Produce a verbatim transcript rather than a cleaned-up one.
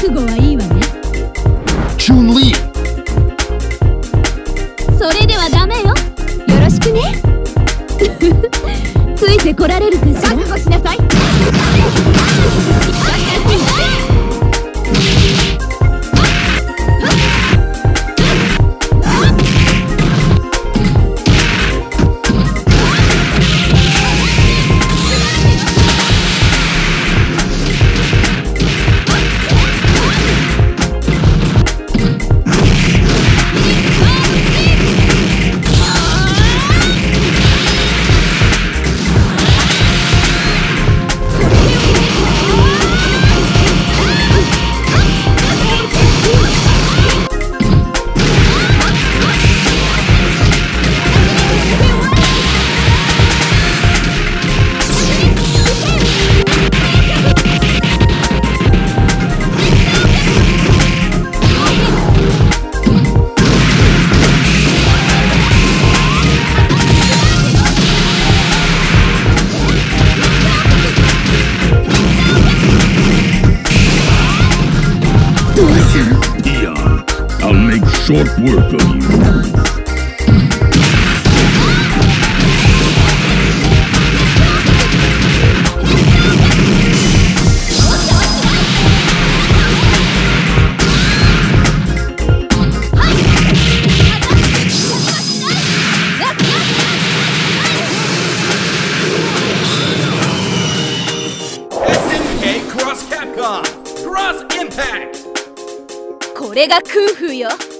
悟はいいわね。 Chun-Li。 それではダメよ。よろしくね。ついてこられるかしら。覚悟しなさい。 I'll make short work of you. S N K Cross Capcom Cross Impact。 これがクンフーよ。